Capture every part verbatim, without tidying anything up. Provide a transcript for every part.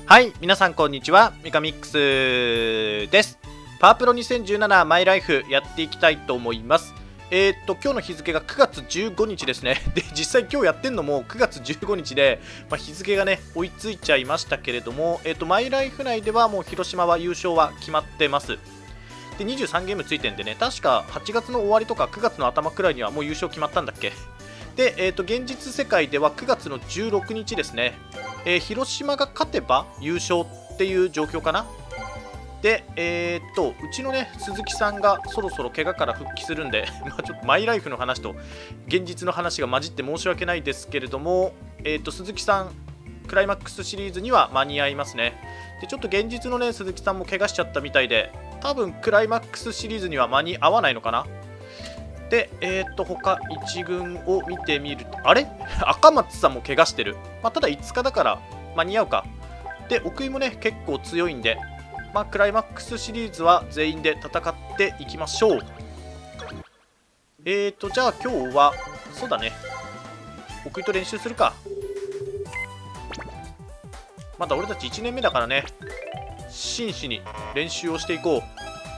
はい、皆さんこんにちは、ミカミックスです。パワープロにせんじゅうななマイライフやっていきたいと思います。えー、っと、今日の日付がくがつじゅうごにちですね。で、実際今日やってんのもくがつじゅうごにちで、まあ、日付がね、追いついちゃいましたけれども、えー、っと、マイライフ内ではもう広島は優勝は決まってます。で、にじゅうさんゲームついてんでね、確かはちがつの終わりとかくがつの頭くらいにはもう優勝決まったんだっけ。で、えー、と現実世界ではくがつのじゅうろくにちですね、えー、広島が勝てば優勝っていう状況かな。で、えー、っとうちのね鈴木さんがそろそろ怪我から復帰するんでまあちょっとマイライフの話と現実の話が混じって申し訳ないですけれども、えー、っと鈴木さんクライマックスシリーズには間に合いますね。でちょっと現実のね鈴木さんも怪我しちゃったみたいで、多分クライマックスシリーズには間に合わないのかな。で、えー、っと他いち軍を見てみると、あれ赤松さんも怪我してる。まあ、ただいつかだから間に合うか。で、奥井もね結構強いんで、まあ、クライマックスシリーズは全員で戦っていきましょう。えーとじゃあ今日はそうだね、奥井と練習するか。まだ俺たちいちねんめだからね、真摯に練習をしていこう。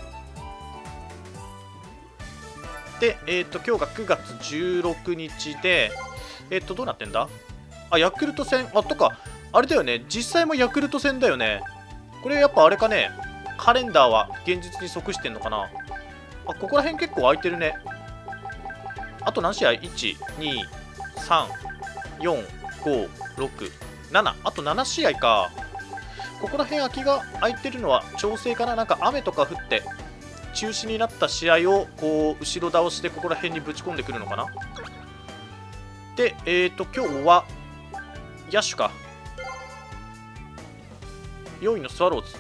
で、えっ、ー、と、今日がくがつじゅうろくにちで、えっ、ー、と、どうなってんだ？あ、ヤクルト戦、あ、とか、あれだよね、実際もヤクルト戦だよね。これやっぱあれかね、カレンダーは現実に即してんのかな。あ、ここら辺結構空いてるね。あと何試合 ?いち、に、さん、よん、ご、ろく、なな。あとなな試合か。ここら辺空きが空いてるのは調整かな。なんか雨とか降って、中止になった試合をこう後ろ倒してここら辺にぶち込んでくるのかな。で、えーと今日は野手か。よんいのスワローズ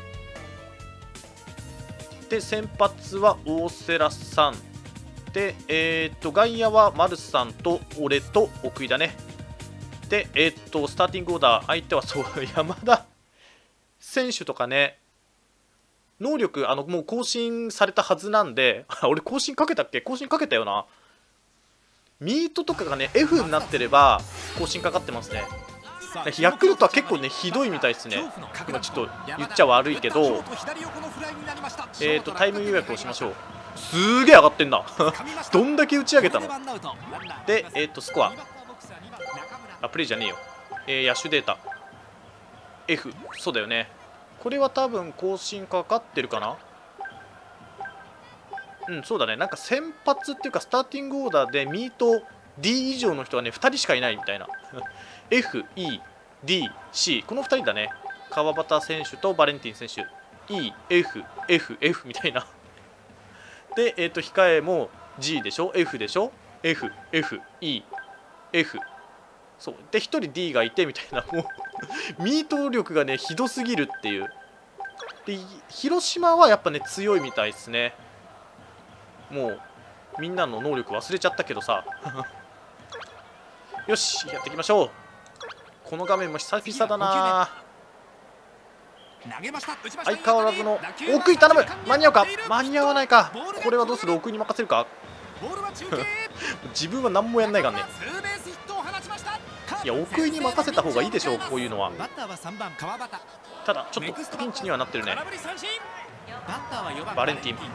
で、先発は大瀬良さんで、えーと外野は丸さんと俺と奥井だね。で、えーとスターティングオーダー、相手はそう山田選手とかね、能力、あの、もう更新されたはずなんで、俺更新かけたっけ？更新かけたよな。ミートとかがね、F になってれば更新かかってますね。ヤクルトは結構ね、ひどいみたいですね。今ちょっと言っちゃ悪いけど、えっと、タイム予約をしましょう。すーげえ上がってんな。どんだけ打ち上げたの？で、えっと、スコア。あ、プレイじゃねえよ。えー、野手データ。F。そうだよね。これは多分更新かかってるかな。うん、そうだね。なんか先発っていうかスターティングオーダーでミート D 以上の人はねふたりしかいないみたいな。エフ、イー、ディー、シー このふたりだね。川端選手とバレンティン選手 E、F、F、F みたいな。で、えっと控えも G でしょ、 F でしょ、 F、F、E、F、そうでひとり D がいてみたいな。もうミート力がねひどすぎるっていう。で広島はやっぱね強いみたいですね。もうみんなの能力忘れちゃったけどさ。よしやっていきましょう。この画面も久々だな。相変わらずの奥井頼む。間に合うか、間に合わないか。これはどうする？奥井に任せるか。自分は何もやんないからね。いや、奥井に任せた方がいいでしょう、こういうのは。ただちょっとピンチにはなってるね。バレンティン、こ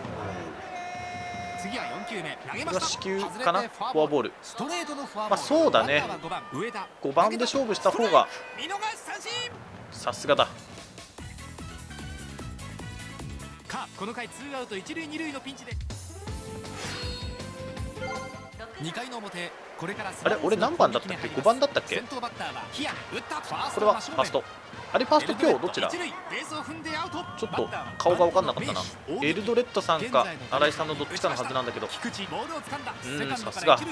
れは四球かな。フォアボール。まあそうだね、ごばんで勝負した方がさすがだ。 この回ツーアウト一塁二塁のピンチでにかいの表、これからあれ俺何番だったっけ？ごばんだったっけ？これはファースト。あれファースト今日どっちだ？ちょっと顔が分かんなかったな。エルドレッドさんか新井さんのどっちかのはずなんだけど。うん、さすが。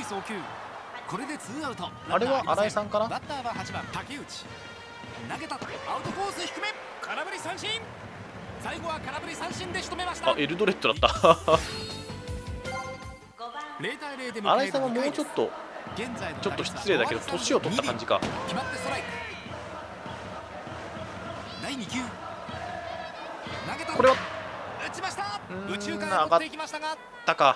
あれは新井さんかな。あ、エルドレッドだった。新井さんはもうちょっとちょっと失礼だけど年を取った感じか。これはうーん上がったか。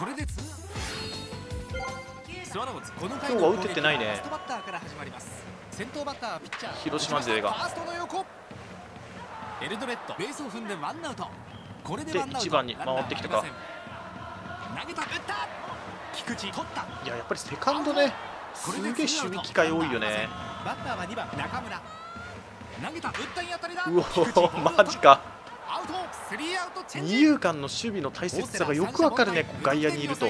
今日は打ててないね。 先頭バッターはピッチャー広島勢がファーストの横エルドレッドベースを踏んでワンアウト。これでワンアウト。 いちばんに回ってきたか。 投げた打った菊池取った。 いややっぱりセカンドねすげえ守備機会多いよね。 バッターはにばん中村投げた打ったいい当たりだ。 うおマジか。 アウトスリーアウトチェンジ。 二遊間の守備の大切さがよくわかるね外野にいると。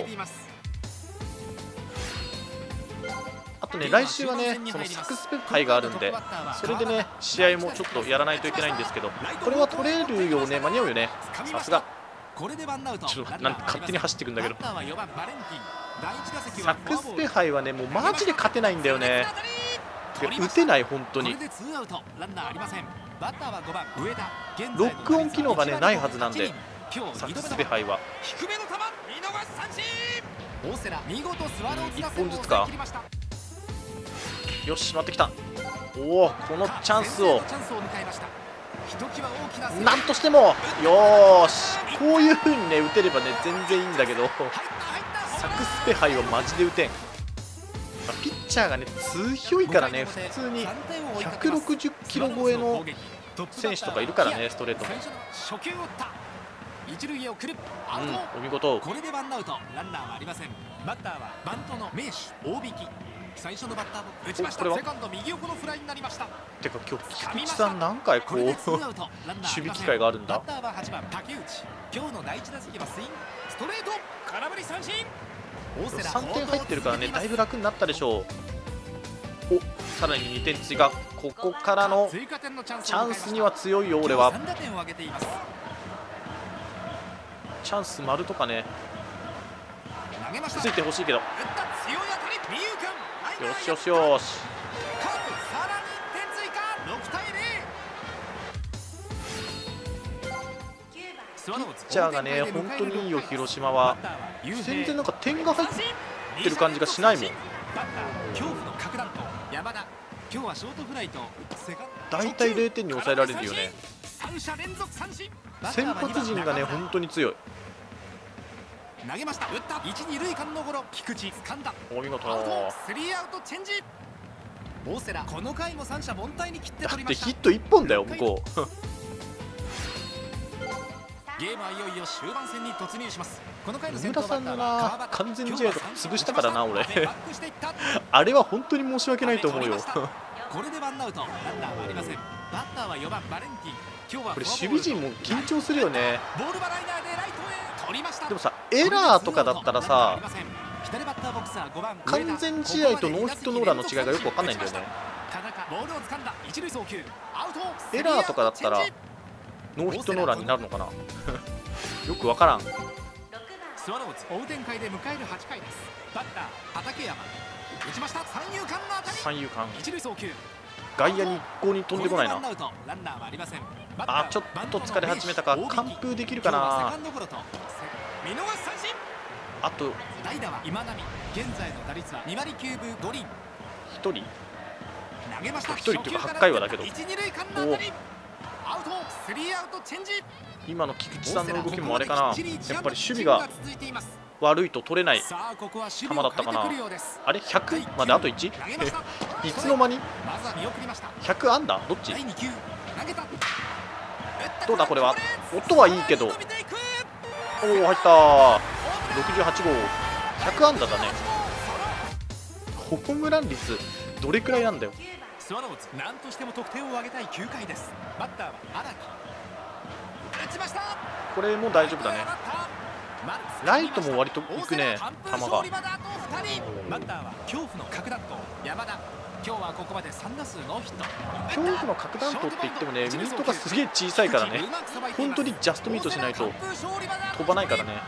あとね来週はねそのサクスペ杯があるんでそれでね試合もちょっとやらないといけないんですけどこれは取れるよね間に合うよねさすが。ちょっとなんか勝手に走ってくんだけどサクスペ杯はねもうマジで勝てないんだよね。打てない本当に。ロックオン機能がねないはずなんでサクスペ杯は。いっぽんずつか。よし回ってきた。おおこのチャンスをなんとしてもよーしこういう風にね打てればね全然いいんだけどサクスペ杯はマジで打てん。ピッチャーがね強いからね普通にひゃくろくじゅっキロ超えの選手とかいるからねストレートも。うんお見事。 これでワンアウトランナーはありません。バッターはバントの名手大引き最初のバッターボ打ちました。セカンド右横のフライになりました。 てか今日菊池さん何回こう守備機会があるんだ。 バッターははちばん竹内。今日の第一打席はスイングストレート空振り三振。 さんてん入ってるからねだいぶ楽になったでしょう。おさらににてん追加。ここからのチャンスには強いよ俺は。チャンス丸とかねついてほしいけど。よしよしよし。ピッチャーがね本当にいいよ広島は。全然なんか点が入ってる感じがしないもん。だいたいれいてんに抑えられるよね。先発陣がね本当に強い。 投げました打った一二塁間のゴロ菊池掴んだ。 お見事。 スリーアウトチェンジ。大瀬良この回も三者凡退に切ってだ取りました。 ってヒットいっぽんだよ向こうゲームはいよいよ終盤戦に突入します。この回の野先頭村さんのバッターはな完全試合とか潰したからな俺バックしていったあれは本当に申し訳ないと思うよこれでワンアウトランナーはありません。バッターはよばんバレンティン。今日はこれ守備陣も緊張するよね。 ボールバライナーでライトへ取りました。 でもさエラーとかだったらさ左バッターボックスはごばん完全試合とノーヒットノーランの違いがよく分かんないんだよね。 田中ボールを掴んだ一塁送球アウト。 エラーとかだったらノーヒットノーランになるのかなよく分からん。 スワローズ追う展開で迎えるはちかいです。バッター畠山打ちました。三遊間の当たり三遊間一塁送球外野に一向に飛んでこないな。 ランナーはありません。 あちょっと疲れ始めたか。完封できるかな。 見逃し三振。 あと代打は今波現在の打率はにわりきゅうぶごりん。 ひとり投げましたひとりっていうかはちかいはだけど一二塁間の当たりアウトスリーアウトチェンジ。 今の菊池さんの動きもあれかなやっぱり守備が悪いと取れない球だったかな。あれひゃくまであといちいつの間にひゃく安打どっちどうだこれは。音はいいけどおお入ったろくじゅうはちごうひゃく安打だね。ホームラン率どれくらいなんだよ。 スワローズ何としても得点を挙げたいきゅうかいです。バッターは荒木打ちました。 これも大丈夫だね。ライトも割といくね球が。 バッターは恐怖の核弾頭山田。今日はここまでさんだすうノーヒット。 恐怖の核弾頭って言ってもねミートがすげえ小さいからね本当にジャストミートしないと飛ばないからね。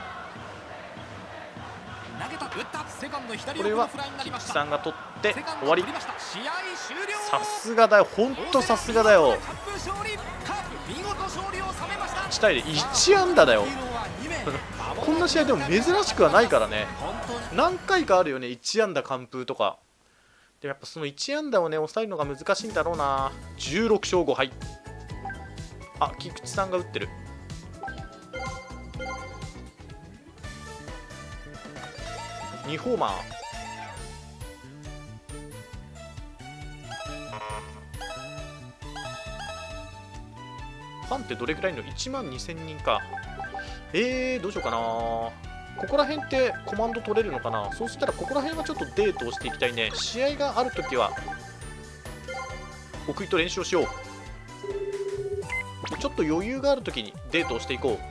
これは菊池さんが取って終わり。さすがだよ本当さすがだよ。いちたいゼロいち安打だよこんな試合でも珍しくはないからね。何回かあるよねいち安打完封とか。でもやっぱそのいち安打をね抑えるのが難しいんだろうな。じゅうろくしょうごはい。あ菊池さんが打ってる。にホーマーファンってどれくらいいるの？ いちまんにせんにんか。えー、どうしようかな。ここら辺ってコマンド取れるのかな。そうしたらここら辺はちょっとデートをしていきたいね。試合があるときは奥井と練習をしよう。ちょっと余裕があるときにデートをしていこう。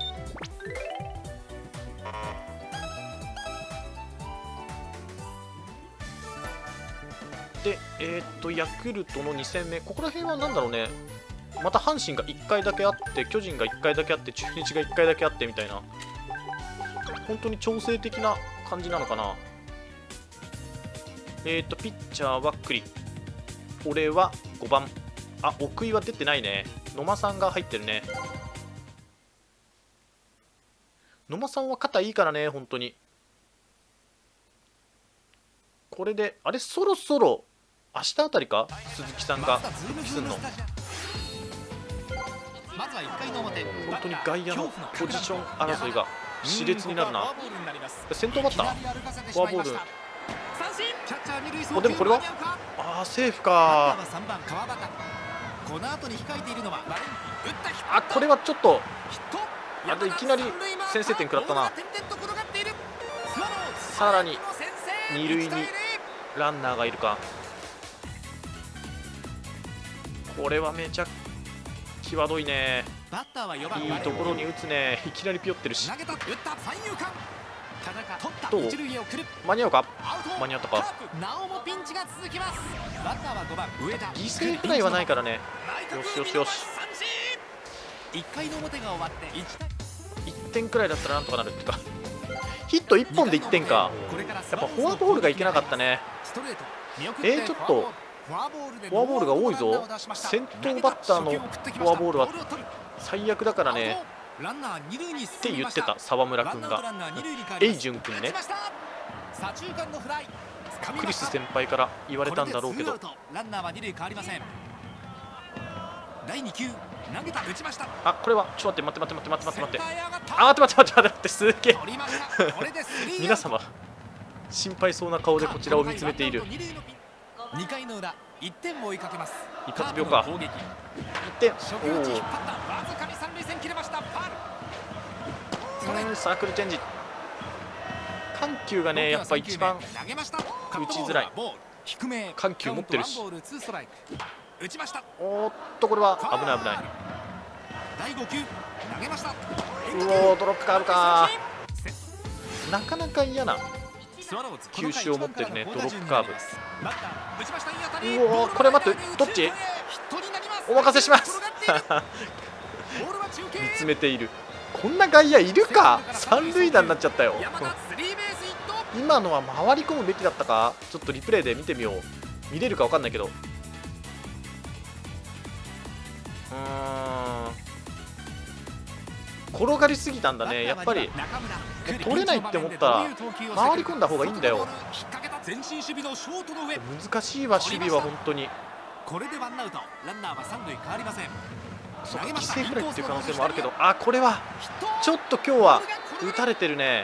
で、えー、っとヤクルトのに戦目、ここら辺は何だろうね。また阪神がいっかいだけあって、巨人がいっかいだけあって、中日がいっかいだけあってみたいな、本当に調整的な感じなのかな。えー、っとピッチャーは栗、俺はごばん。あ、奥井は出てないね。野間さんが入ってるね。野間さんは肩いいからね、本当に。これで、あれ、そろそろ明日あたりか、鈴木さんが復帰するの。本当に外野のポジション争いが熾烈になるな。先頭バッター、フォアボール。お、でもこれは、ああ、セーフか。あ、これはちょっと、あといきなり先制点食らったな。さらに二塁にランナーがいるか。これはめちゃ際どいね。いいところに打つね。いきなりピヨってるし。どう？間に合うか？間に合ったか。犠牲フライはないからね。よしよしよし。いってんくらいだったらなんとかなるってか。ヒットいっぽんでいってんか。やっぱフォアボールがいけなかったね。えー、ちょっとフォアボールが多いぞ。先頭バッターのフォアボールは最悪だからねって言ってた沢村君が。エイジュン君ね。クリス先輩から言われたんだろうけど。あ、これはちょっと待って待って待って待って待って待って。あ、待って待って待って待って待って、すげえ皆様心配そうな顔でこちらを見つめている。 にかいの裏、いってんを追いかけます。 一発秒か。いってん。おお。サークルチェンジ。緩急がね、やっぱ一番打ちづらい。緩急持ってるし。おっと、これは危ない危ない。うおー、ドロップカーブか。なかなか嫌な球種を持ってるね、ドロップカーブ。うおー、これ待って、どっち？お任せします見つめている。こんな外野いるか。三塁打になっちゃったよ今のは回り込むべきだったか。ちょっとリプレイで見てみよう。見れるか分かんないけど、うーん、転がりすぎたんだね。やっぱり取れないって思ったら回り込んだ方がいいんだよ。難しいわ、守備は本当に。そうか、犠牲フライっていう可能性もあるけど、あ、これはちょっと今日は打たれてるね。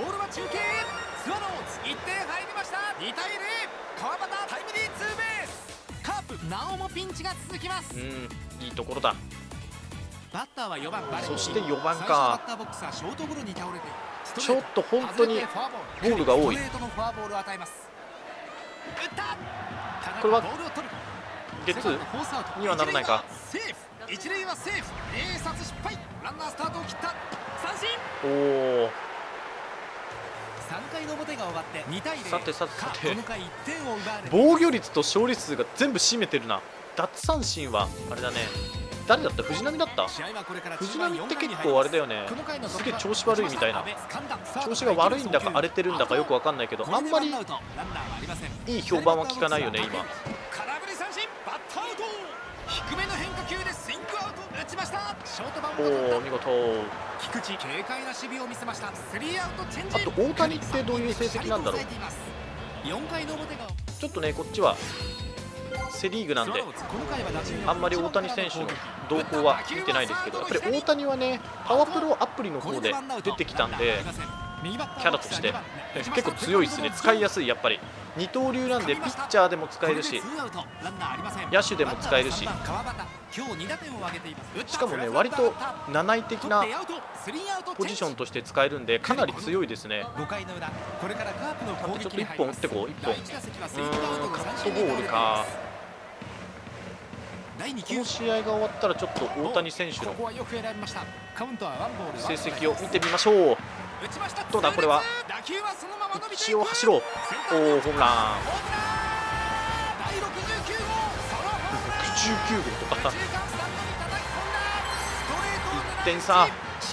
うん、いいところだ。そしてよばんか。ちょっと本当にボールが多い。これはゲッツーにはならないか。おお。さてさてさて、防御率と勝利数が全部占めてるな。奪三振はあれだね。誰だった？藤浪だった？藤浪って結構あれだよね。すげえ調子悪いみたいな。調子が悪いんだか荒れてるんだかよくわかんないけど、あんまりいい評判は聞かないよね今。おお、見事。あと大谷ってどういう成績なんだろう。ちょっとね、こっちはセ・リーグなんであんまり大谷選手の動向は見てないですけど、やっぱり大谷はね、パワプロアプリの方で出てきたんで、キャラとして結構強いですね。使いやすい。やっぱり二刀流なんでピッチャーでも使えるし野手でも使えるし、しかもね割と七位的なポジションとして使えるんでかなり強いですね。ちょっといっぽん打ってこう。いっぽん、うーんカットボールか。この試合が終わったらちょっと大谷選手の成績を見てみましょう。どうだこれは。一応走ろう。おおホームラン。ろくじゅうきゅうごうとかいってんさ。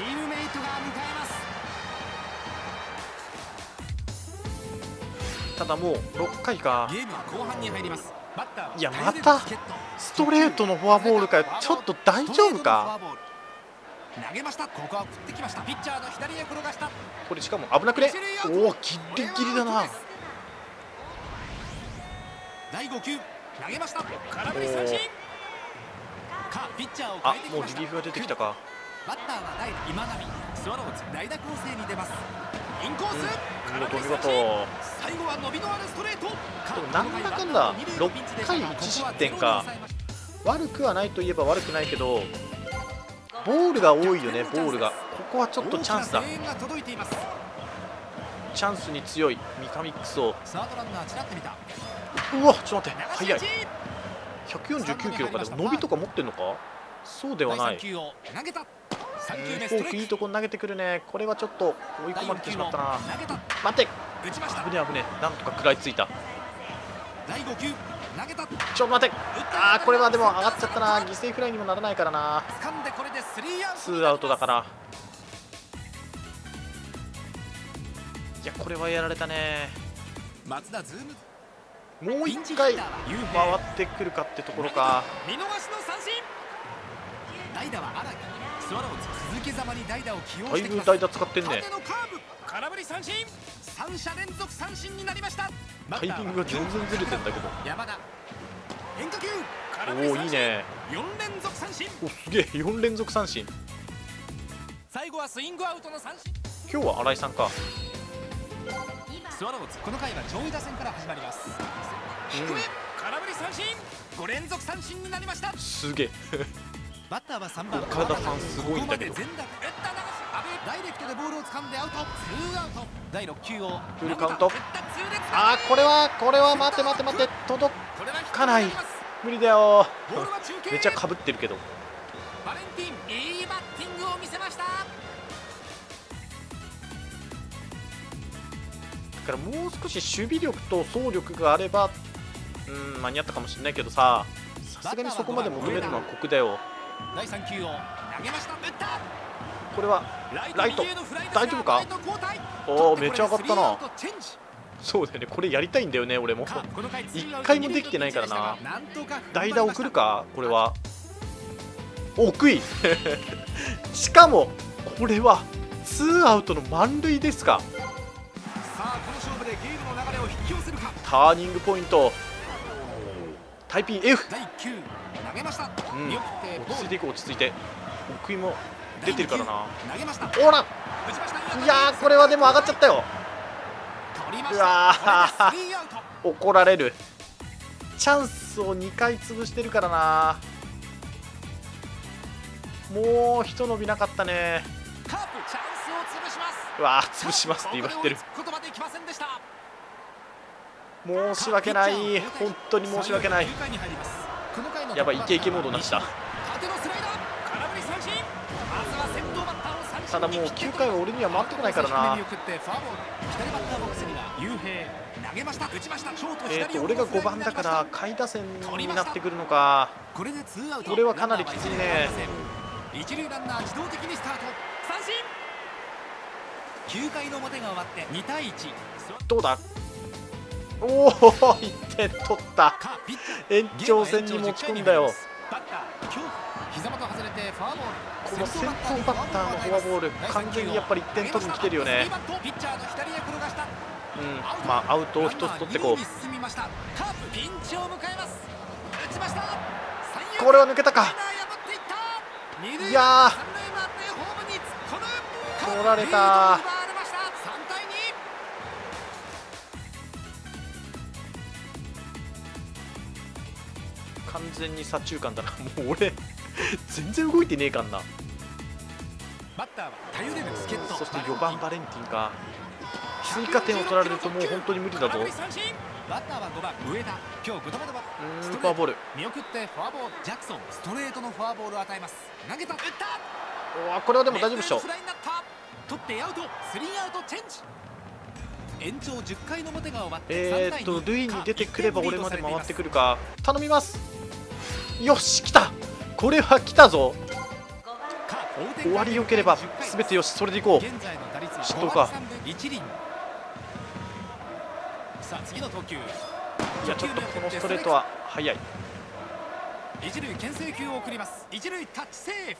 ただもうろっかいか。いやまたストレートのフォアボールかよ。ちょっと大丈夫か。 投げました。ここは振ってきました。ピッチャーの左へ転がした。 これしかも危なくね。おおギリギリだな。 だいご球投げました。空振り三振。かピッチャーをあもうリリーフが出てきたか。 バッターは代打今永。スワローズ代打攻勢に出ます。インコース、 うん、見事見事。 最後は伸びのあるストレート。 でもなんだかんだろっかいいち失点か。悪くはないといえば悪くないけどボールが多いよね。ボールがここはちょっとチャンスだ。チャンスに強いミカミックスを。うわちょっと待って速い。ひゃくよんじゅうきゅうキロか。でも伸びとか持ってんのか。そうではない。フォークいいとこ投げてくるね。これはちょっと追い込まれてしまったな。待って危ね危ね。なんとか食らいついた。ちょっと待って。あーこれはでも上がっちゃったな。犠牲フライにもならないからな。ツーアウトだから。いやこれはやられたね。もう一回回ってくるかってところか。 見逃しの三振。代打は荒木。スワローズ続けざまに代打を起用してきます。 だいぶ代打使ってんね。 縦のカーブ、空振り三振。三者連続三振になりました。 タイミングが全然ずれてんだけど。 山田変化球。 おおいいね。 よん連続三振。 おすげえよん連続三振。 最後はスイングアウトの三振。 今日は新井さんか。 スワローズこの回は上位打線から始まります。低め、空振り三振。ご連続三振になりました。 すげえバッターはさんばん岡田さんすごいんだけど。 ダイレクトでボールを掴んでアウト。ツーアウト。だいろっ球をフルカウント。あーこれはこれは待って待って待って届かない。無理だよ。めっちゃかぶってるけど。 バレンティンいいバッティングを見せました。 だからもう少し守備力と走力があればうん間に合ったかもしれないけどさ、さすがにそこまで求めるのは酷だよ。 だいさん球を投げました。打った。 これはライト大丈夫か。おおめっちゃ上がったな。そうだよねこれやりたいんだよね俺も。いっかいもできてないからな。代打送るかこれは。送いしかもこれはツーアウトの満塁ですか。ターニングポイント。タイピン F。 うん、落ち着いていこう落ち着いて。送いも出てるからな。ほらいやーこれはでも上がっちゃったよ。うわー怒られる。チャンスをにかい潰してるからな。もうひと伸びなかったね。うわー潰しますって言われてる。申し訳ない。本当に申し訳ない。やばいイケイケモードになった。ただもうきゅうかいは俺には回ってこないからな。えっと俺がごばんだから下位打線になってくるのか。これはかなりきついね。 一塁ランナー自動的にスタート。三振。きゅうかいの表が終わってにたいいち。 どうだ。おおいってん取った。延長戦に持ち込んだよ。この先頭バッターのフォアボール完全にやっぱりいってん取りに来てるよね。うんまあアウトをひとつ取ってこう。これは抜けたか。いやー取られた。 全に左中間だな。もう俺全然動いてねえかんな。 バッターは頼れる助っ人。 そしてよばんバレンティンか。追加点を取られるともう本当に無理だぞ。 空振り三振。バッターはごばん上田。今日ごどまではうーんフォアボール。 見送ってフォアボール。ジャクソンストレートのフォアボールを与えます。投げた打ったおーこれはでも大丈夫でしょ。 フライになった。取ってアウト。スリーアウトチェンジ。延長じゅっかいの表が終わってえーっと塁に出てくれば俺まで回ってくるか。頼みます。よし来た。これは来たぞ。終わりよければ全てよし。それでいこう。 現在の打率は失投か。 一厘。さあ次の投球。 いやちょっとこのストレートは速い。 一塁牽制球を送ります。一塁タッチセー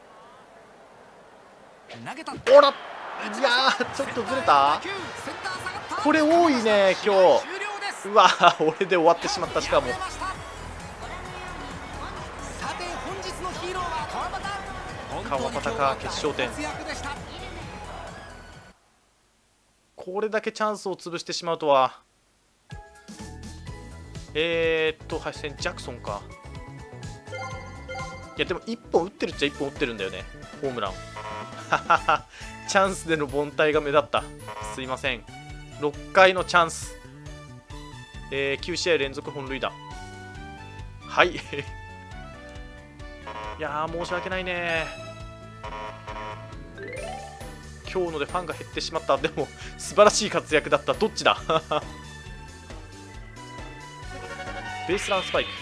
フ。投げた。 おらいやーちょっとずれた。これ多いね今日。うわ俺で終わってしまった。しかもさて本日のヒーローは川端。 川端か決勝点。これだけチャンスを潰してしまうとは。えーっとはいジャクソンか。いやでもいっぽん打ってるっちゃいっぽん打ってるんだよねホームラン。チャンスでの凡退が目立った。すいません。ろっかいのチャンス、えー、きゅうしあい連続本塁打。はいいやー申し訳ないね。今日のでファンが減ってしまった。でも素晴らしい活躍だった。どっちだベースランスパイク。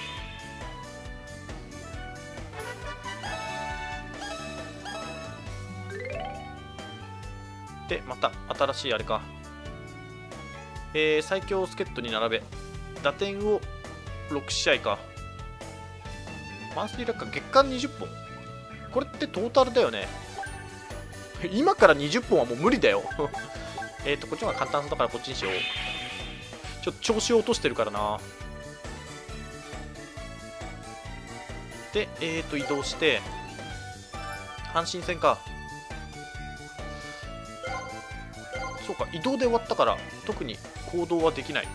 でまた新しいあれか、えー、最強助っ人に並べ打点をろくしあいか。マンスリーラッカー月間にじゅっぽん。これってトータルだよね。今からにじゅっぽんはもう無理だよえっとこっちの方が簡単そうだからこっちにしよう。ちょっと調子を落としてるからな。でえっと移動して阪神戦か。そうか移動で終わったから特に行動はできない。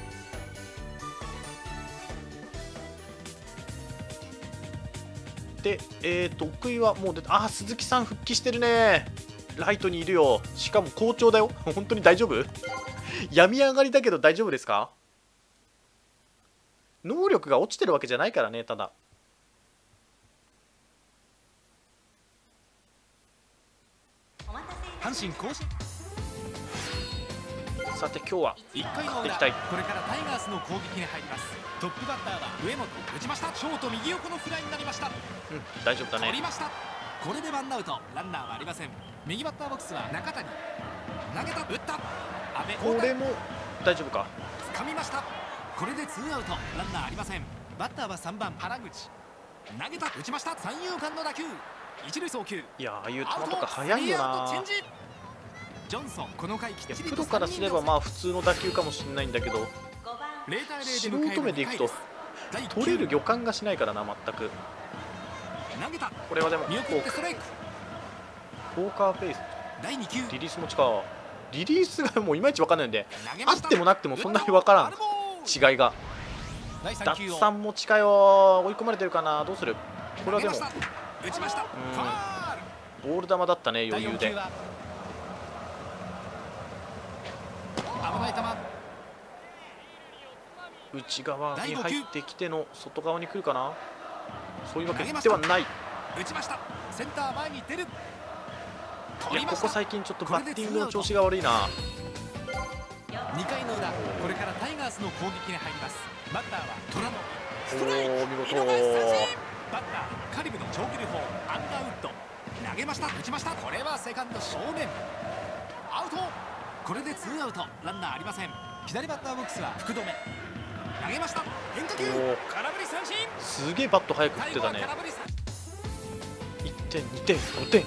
でえっと奥井はもう出た。あ鈴木さん復帰してるね。ライトにいるよ。しかも好調だよ本当に大丈夫病み上がりだけど大丈夫ですか。能力が落ちてるわけじゃないからね。ただ阪神甲子園。 さて今日はいっかいの裏、 勝っていきたい。 これからタイガースの攻撃に入ります。トップバッターは上本。打ちました。ショート右横のフライになりました。 うん大丈夫だね。 取りました。これでワンアウト。ランナーはありません。右バッターボックスは中谷。投げた打った。阿部これも大丈夫か。 掴みました。これでツーアウト。ランナーありません。バッターはさんばん原口。投げた打ちました。三遊間の打球。一塁送球。 いやああいう球とか速いよな。 ジョンソンこの回きっちりプロからすればまあ普通の打球かもしれないんだけど、素人目でいくと取れる予感がしないからな全く。これはでもフォークポーカーフェイスリリース持ちか。リリースがもういまいち分かんないんで、あってもなくてもそんなに分からん違いが。奪三持ちかよ。追い込まれてるかな。どうする。これはでもうんボール球だったね余裕で。内側に入ってきての外側に来るかな。そういうわけではない。 打ちました。センター前に出る。 いやここ最近ちょっとバッティングの調子が悪いな。 にかいの裏、これからタイガースの攻撃に入ります。バッターは虎野。 おお見事。 バッターカリブの長距離砲アンダーウッド。投げました。打ちました。これはセカンド正面アウト。これでツーアウト。ランナーありません。左バッターボックスは福留。投げました。変化球。空振り三振。 すげえバット早く振ってたね。いってんにてんごてん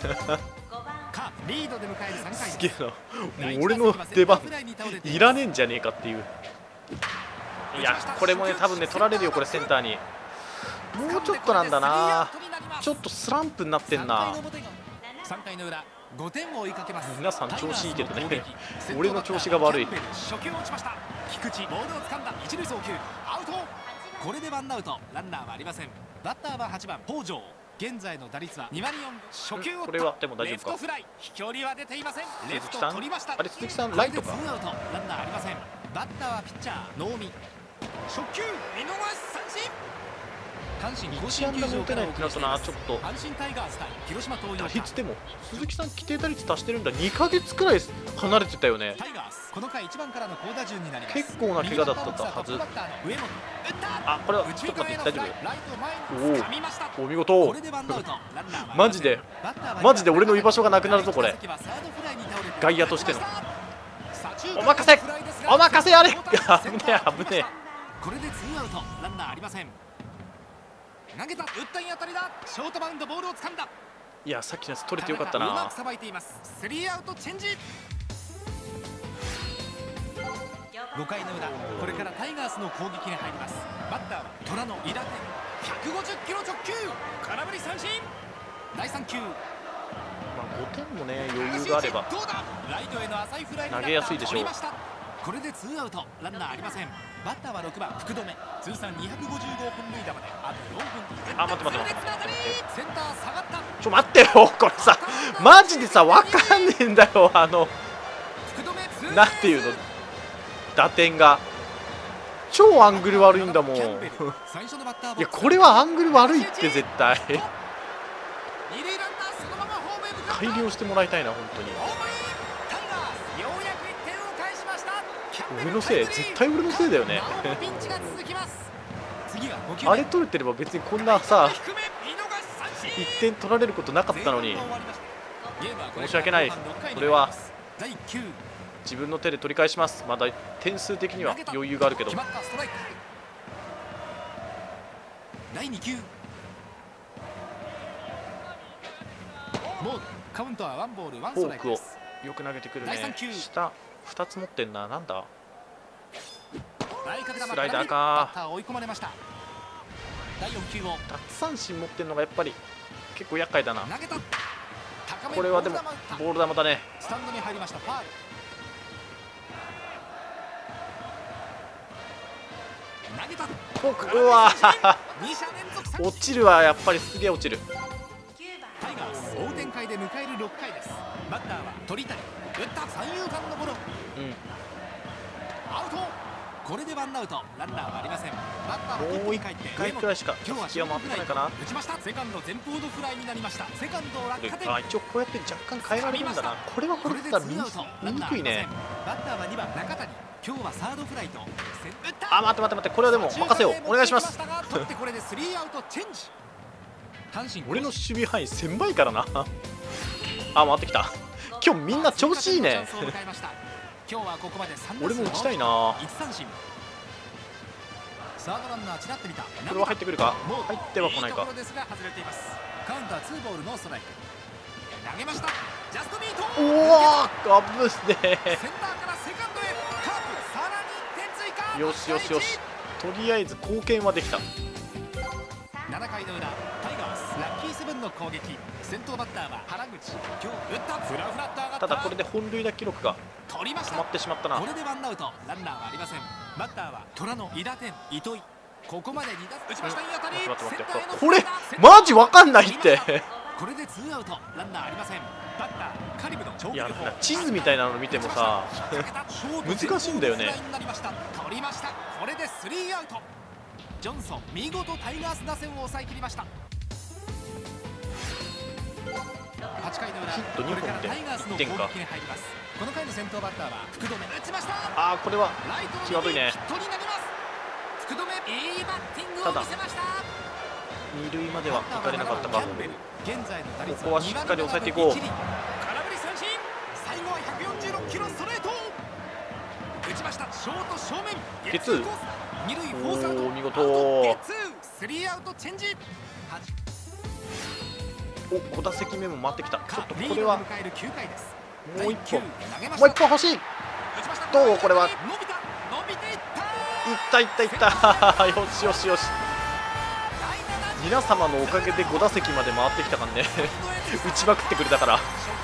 リードで迎えるさんかい。 すげえな。もう俺の出番いらねえんじゃねえかっていう。いやこれもね多分ね取られるよこれセンターに。もうちょっとなんだな。ちょっとスランプになってんな。 さんかいの裏ごてんを追いかけます。 皆さん調子いいけどね俺の調子が悪い。 初球落ちました。菊池ボールを掴んだ。一塁送球アウト。 これでワンアウト、ランナーはありません。バッターははちばん北条。現在の打率はにわりよん。初球をこれはでも大丈夫か。 レフトフライ、飛距離は出ていません。レフト鈴木さん取りました。 あれ鈴木さんライトか。 これでツーアウト、ランナーありません。バッターはピッチャー能見。初球見逃し三振。阪神甲子園球場からお送りしています。 ちょっと阪神タイガース対広島東洋。 打率でも鈴木さん規定打率足してるんだ。にかげつくらい離れてたよね。 タイガースこの回いちばんからの好打順になります。 結構な怪我だったはず。あ、これはちょっと待って大丈夫。おお、お見事。マジでマジで俺の居場所がなくなるぞこれ。外野としてのお任せお任せあれ危ねえ危ねえ。 これでツーアウト、ランナーありません。投げた、打ったいい当たりだ。ショートバウンド、ボールを掴んだ。 いや、さっきのやつ取れてよかったな。 うまくさばいています。スリーアウトチェンジ。ごかいの裏、これからタイガースの攻撃に入ります。バッターは虎の伊達。ひゃくごじゅっキロ直球、空振り三振。だいさん球、 まあごてんもね余裕があれば投げやすいでしょう。 これでツーアウト、ランナーありません。バッターはろくばん福留。通算にひゃくごじゅうごほん塁打まであとよんぶん。 あ、待って待って待って。 センター下がった。 ちょ待ってよ、これさマジでさわかんねえんだよ。あのなんていうの、打点が超アングル悪いんだもん。いやこれはアングル悪いって絶対改良してもらいたいな本当に。俺のせい、絶対俺のせいだよねあれ取れてれば別にこんなさいってん取られることなかったのに。申し訳ない。これは自分の手で取り返します。まだ点数的には余裕があるけど。 だいに球、もうカウントはワンボールワンストライクです。 フォークをよく投げてくるね。下ふたつ持ってんな。なんだスライダーか。 追い込まれました。だいよん球を奪三振持ってんのがやっぱり結構厄介だな。これはでもボール球だね。 スタンドに入りました。ファウル。投げた。 フォーク、うわ落ちるわ、やっぱりすげえ落ちる。 タイガース追う展開で迎えるろっかいです。バッターは鳥谷。打った三遊間のゴロ。うん、アウト。これでワンアウト、ランナーはありません。バッターはもういっかいくらいしか今日は隙は回ってないかな。 打ちました。セカンド前方のフライになりました。セカンド落下点。 あ、一応こうやって若干変えられるんだな。これはこれだったら見にくいね。 バッターはにばん中谷。今日はサードフライと。 あ、待って待って待って、これはでも任せよう、お願いします。 取ってこれでスリーアウトチェンジ。阪神俺の守備範囲狭いからなあ、回ってきた。今日みんな調子いいね俺も打ちたいな。 サードランナーちらっと見た。 これは入ってくるか。入っては来ないか。 カウンターツーボールノーストライク。投げました。ジャストミート。 おお、ガブスでセンターからセカンドへ。カープさらにいってん追加。 よしよしよし、とりあえず貢献はできた。 ななかいの裏、タイガースラッキーセブンの攻撃。先頭バッターは原口。今日打ったフラフラット上がった。 ただこれで本塁打記録が止まってしまったな。 これでワンアウト、ランナーはありません。バッターは虎の伊達糸井。ここまでに打打ちました。いい当たり。 待って待って待って、これマジわかんないってこれでツーアウト、ランナーありません。バッターカリブの長距離砲。 いや、地図みたいなの見てもさ難しいんだよね。 取りました。これでスリーアウト。ジョンソン見事タイガース打線を抑えきりました。はちかいの裏、 ヒットにほんでタイガースの攻撃に入ります。この回の先頭バッターは福留。打ちました。 ああ、これは際どいね。 福留いいバッティングを見せました。 二塁までは行かれなかったか。こ現在の打率こはしっかり抑えていこう。 空振り三振。最後はひゃくよんじゅうろっキロストレート。打ちました。ショート正面ゲッツー。 二塁フォースアウト。 お見事。 ゲッツー。スリーアウトチェンジ。 お、ご打席目も回ってきた。ちょっとこれはもう一本もう一本欲しい。どうこれは。いったいったいったよしよしよし。皆様のおかげでご打席まで回ってきたからね打ちまくってくれたから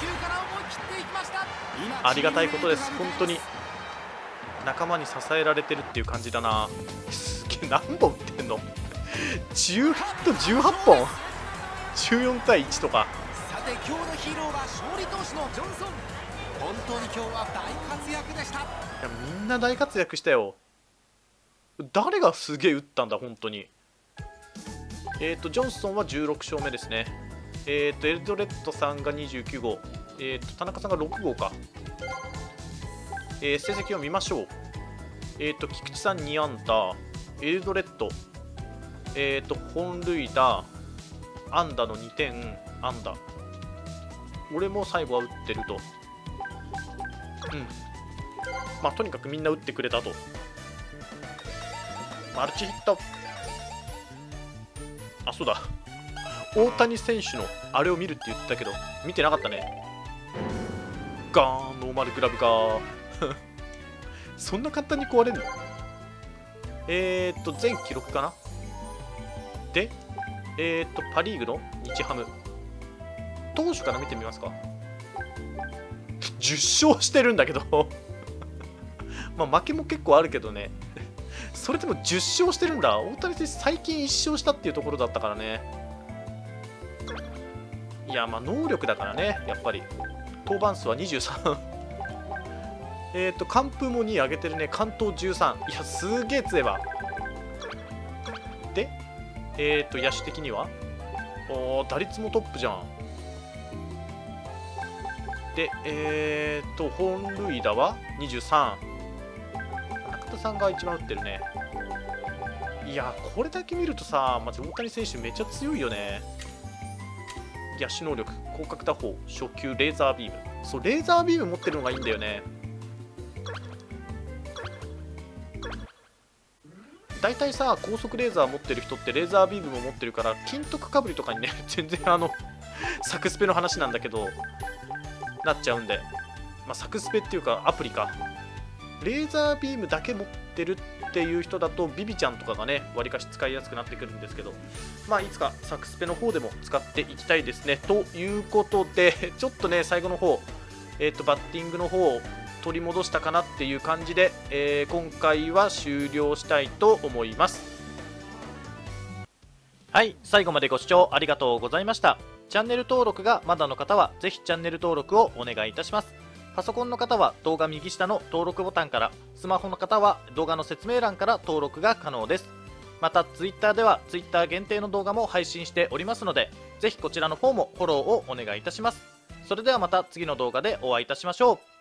ありがたいことです。本当に仲間に支えられてるっていう感じだな。すげ何本打ってんのじゅうヒットじゅうはっぽんじゅうよんたいいちとか。 さて今日のヒーローは勝利投手のジョンソン。本当に今日は大活躍でした。 いやみんな大活躍したよ。誰がすげえ打ったんだ本当に。えっ、ー、とジョンソンはじゅうろく勝目ですね。えっ、ー、とエルドレッドさんがにじゅうきゅう号、えっ、ー、と田中さんがろく号か。えー、成績を見ましょう。えっ、と菊池さんに安打、エルドレッド、えっ、と本塁打、安打のにてん、安打。俺も最後は打ってると。うん。まあとにかくみんな打ってくれたと。マルチヒット。あ、そうだ。大谷選手のあれを見るって言ってたけど、見てなかったね。ガーン、ノーマルグラブガー。そんな簡単に壊れるの？えーっと、全記録かな？で、えーっと、パ・リーグの日ハム。投手から見てみますか。じゅっ勝してるんだけど。まあ、負けも結構あるけどね。それでもじゅっ勝してるんだ。大谷選手、最近いっ勝したっていうところだったからね。いや、まあ、能力だからね、やっぱり。登板数はにじゅうさん。えっと、完封もに上げてるね。完投じゅうさん。いや、すげえ強えわ。で、えっと、野手的にはおー、打率もトップじゃん。で、えっと、本塁打はにじゅうさん。中田さんが一番打ってるね。いや、これだけ見るとさ、マジ大谷選手めっちゃ強いよね。野手能力、広角打法、初球、レーザービーム。そう、レーザービーム持ってるのがいいんだよね。大体さ、高速レーザー持ってる人ってレーザービームも持ってるから、金徳かぶりとかにね、全然あの、サクスペの話なんだけど、なっちゃうんで。まあ、サクスペっていうか、アプリか。レーザービームだけ持ってるっていう人だとビビちゃんとかがねわりかし使いやすくなってくるんですけど、まあいつかサクスペの方でも使っていきたいですね。ということでちょっとね最後の方、えー、とバッティングの方を取り戻したかなっていう感じで、えー、今回は終了したいと思います。はい、最後までご視聴ありがとうございました。チャンネル登録がまだの方はぜひチャンネル登録をお願いいたします。パソコンの方は動画右下の登録ボタンから、スマホの方は動画の説明欄から登録が可能です。また Twitter では Twitter 限定の動画も配信しておりますので、ぜひこちらの方もフォローをお願いいたします。それではまた次の動画でお会いいたしましょう。